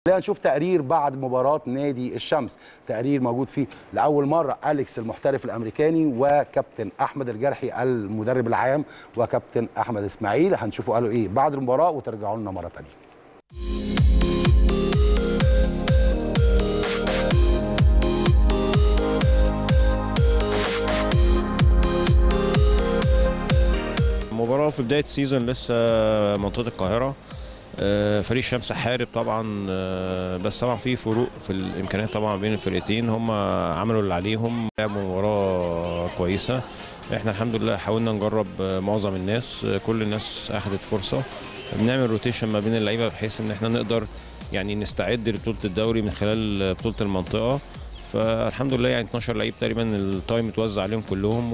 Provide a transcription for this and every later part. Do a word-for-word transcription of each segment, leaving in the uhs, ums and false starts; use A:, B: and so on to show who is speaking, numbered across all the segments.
A: خلينا نشوف تقرير بعد مباراة نادي الشمس، تقرير موجود فيه لأول مرة أليكس المحترف الأمريكاني وكابتن أحمد الجرحي المدرب العام وكابتن أحمد إسماعيل. هنشوفوا قالوا إيه بعد المباراة وترجعوا لنا مرة تانية.
B: مباراة في بداية السيزون لسه منطقة القاهرة. فريق الشمس حارب طبعا، بس طبعا في فروق في الامكانيات طبعا بين الفرقتين. هم عملوا اللي عليهم، لعبوا مباراه كويسه. احنا الحمد لله حاولنا نجرب معظم الناس، كل الناس اخذت فرصه. بنعمل روتيشن ما بين اللعيبه بحيث ان احنا نقدر يعني نستعد لبطوله الدوري من خلال بطوله المنطقه. فالحمد لله يعني اتناشر لعيب تقريبا التايم اتوزع عليهم كلهم،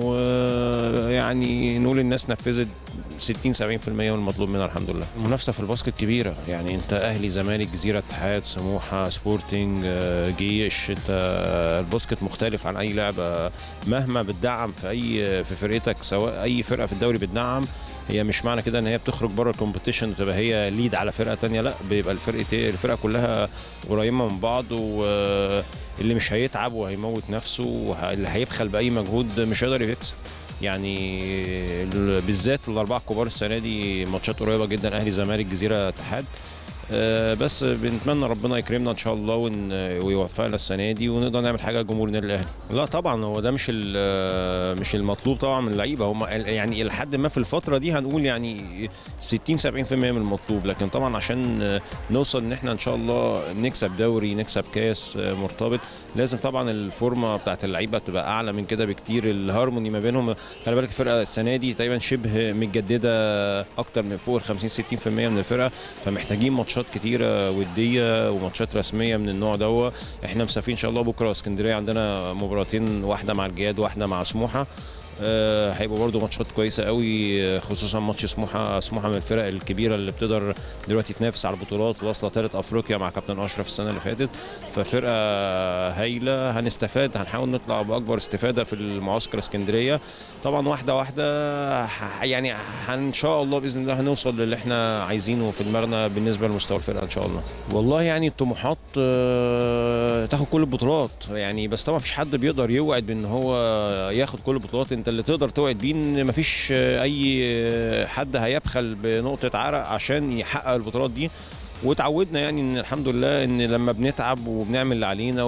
B: ويعني نقول الناس نفذت ستين سبعين في المية من المطلوب منها الحمد لله. المنافسه في الباسكت كبيره، يعني انت اهلي زمالك جزيره اتحاد سموحه سبورتنج جيش، انت الباسكت مختلف عن اي لعبه. مهما بتدعم في اي في فرقتك، سواء اي فرقه في الدوري بتدعم، هي مش معنى كده ان هي بتخرج بره الكومبيتيشن وتبقى هي ليد على فرقه ثانيه، لا، بيبقى الفرقه الفرقه كلها قريبه من بعض، واللي مش هيتعب وهيموت نفسه واللي هيبخل باي مجهود مش هيقدر يكسب. يعني بالذات الاربعه الكبار السنه دي ماتشات قريبه جدا، اهلي زمالك جزيره اتحاد. بس بنتمنى ربنا يكرمنا ان شاء الله ويوفقنا السنه دي ونقدر نعمل حاجه لجمهور النادي الاهلي. لا طبعا هو ده مش مش المطلوب طبعا من اللعيبه، هم يعني الى حد ما في الفتره دي هنقول يعني ستين سبعين في المية من المطلوب، لكن طبعا عشان نوصل ان احنا ان شاء الله نكسب دوري نكسب كاس مرتبط، لازم طبعا الفورمه بتاعت اللعيبه تبقى اعلى من كده بكتير. الهارموني ما بينهم، خلي بالك الفرقه السنه دي تقريبا شبه متجدده اكتر من فوق ال خمسين ستين في المية من الفرقه، فمحتاجين ماتشات كتيره وديه وماتشات رسميه من النوع ده. احنا مسافرين ان شاء الله بكره اسكندريه، عندنا مباراتين، واحده مع الجياد واحده مع سموحه. أه هيبقوا برضو ماتشات كويسه قوي، خصوصا ماتش سموحه. سموحه من الفرق الكبيره اللي بتقدر دلوقتي تنافس على البطولات، واصله ثالث افريقيا مع كابتن اشرف السنه اللي فاتت، ففرقه هايله. هنستفاد، هنحاول نطلع باكبر استفاده في المعسكر اسكندريه طبعا، واحده واحده. يعني ان شاء الله باذن الله هنوصل للي احنا عايزينه في دماغنا بالنسبه لمستوى الفرقه ان شاء الله. والله يعني الطموحات أه تاخد كل البطولات يعني، بس طبعا مفيش حد بيقدر يوعد بان هو ياخد كل البطولات. انت اللي تقدر توعد بيه ان مفيش اي حد هيبخل بنقطه عرق عشان يحقق البطولات دي. وتعودنا يعني ان الحمد لله ان لما بنتعب وبنعمل اللي علينا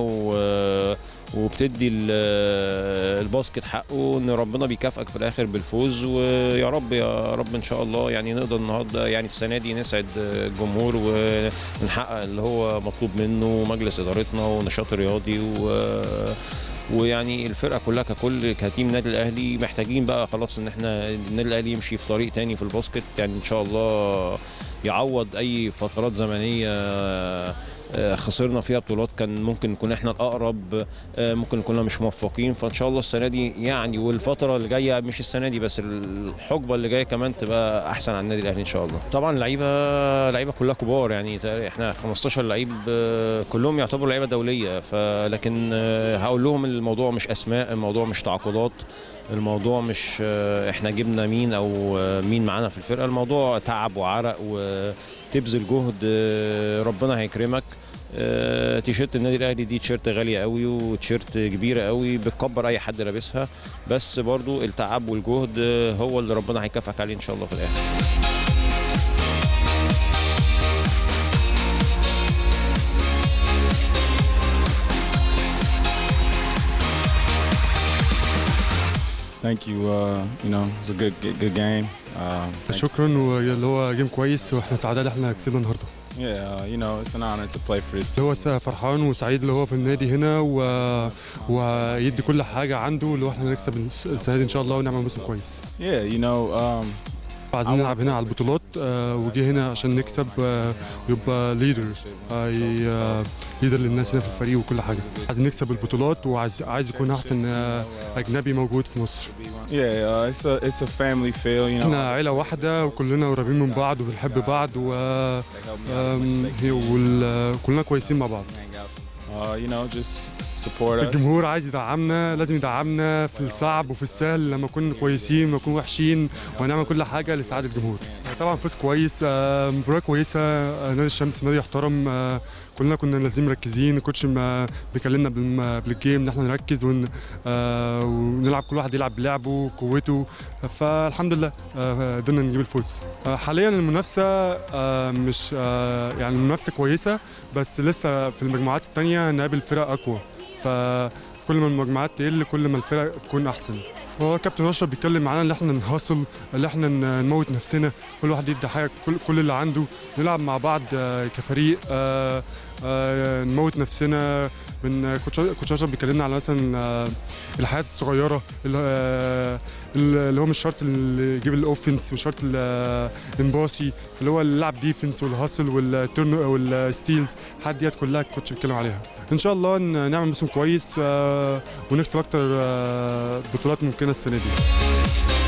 B: وبتدي الباسكت حقه، ان ربنا بيكافئك في الاخر بالفوز. ويا رب يا رب ان شاء الله يعني نقدر النهارده يعني السنه دي نسعد الجمهور ونحقق اللي هو مطلوب منه مجلس ادارتنا ونشاط رياضي. و ويعني الفرقه كلها ككل كتيم النادي الاهلي محتاجين بقى خلاص ان احنا النادي الاهلي يمشي في طريق تاني في الباسكت، يعني ان شاء الله يعوض اي فترات زمنيه خسرنا فيها بطولات كان ممكن نكون احنا الاقرب، ممكن نكون مش موفقين. فان شاء الله السنه دي يعني والفتره اللي جايه، مش السنه دي بس، الحقبه اللي جايه كمان تبقى احسن على النادي الاهلي ان شاء الله. طبعا اللعيبه لعيبه كلها كبار، يعني احنا خمستاشر لعيب كلهم يعتبروا لعيبه دوليه، فلكن هقول لهم الموضوع مش اسماء، الموضوع مش تعاقدات، الموضوع مش احنا جبنا مين او مين معانا في الفرقه، الموضوع تعب وعرق وتبذل جهد، ربنا هيكرمك. تيشيرت النادي الاهلي دي تيشيرت غاليه قوي وتيشيرت كبيره قوي بتكبر اي حد لابسها، بس برضو التعب والجهد هو اللي ربنا هيكافئك عليه ان شاء الله في الاخر.
C: Thank you. Uh, you know, it was a good, good, good game. Uh,
D: شكرا، واللي هو جيم كويس واحنا سعداء ان احنا كسبنا النهارده.
C: Yeah, you know, it's an honor to play for this team.
D: هو فرحان وسعيد اللي هو في النادي هنا و... ويدي كل حاجه عنده اللي هو احنا نكسب السنه دي ان شاء الله ونعمل موسم كويس.
C: Yeah, you know. Um,
D: عايزين نلعب هنا على البطولات، وجي هنا عشان نكسب ويبقى ليدر ليدر للناس هنا في الفريق وكل حاجه. عايزين نكسب البطولات وعايز عايز يكون احسن اجنبي موجود في مصر.
C: Yeah, uh, it's a it's a family feel, you know.
D: احنا عيله واحده وكلنا قريبين من بعض وبنحب بعض و وكلنا كويسين مع بعض.
C: Uh, you know, just support us.
D: الجمهور عايز يدعمنا، لازم يدعمنا في الصعب وفي السهل، لما نكون كويسين لما نكون وحشين، وهنعمل كل حاجه لسعاده الجمهور. طبعا فوز كويس، مباراه كويسه، نادي الشمس نادي يحترم، كلنا كنا لازم مركزين. الكوتش ما بيكلمنا بالجيم ان احنا نركز ون آه ونلعب، كل واحد يلعب بلعبه وقوته، فالحمد لله آه قدرنا نجيب الفوز. آه حاليا المنافسه آه مش آه يعني المنافسه كويسه، بس لسه في المجموعات الثانيه نقابل فرق اقوى، فكل ما المجموعات تقل كل ما الفرق تكون احسن. هو كابتن اشرف بيتكلم معانا ان احنا نهاصل، ان احنا نموت نفسنا، كل واحد يدي حاجه، كل كل اللي عنده، نلعب مع بعض كفريق، نموت نفسنا. من كوتش اشرف بيكلمنا على مثلا الحاجات الصغيره اللي هو مش شرط اللي يجيب الاوفنس، مش شرط الانباسي، اللي هو اللعب ديفنس والهاسل والتيرن والستيلز، الحاجات ديت كلها الكوتش بيتكلم عليها. ان شاء الله نعمل موسم كويس ونكسب اكتر بطولات ممكنه السنه دي.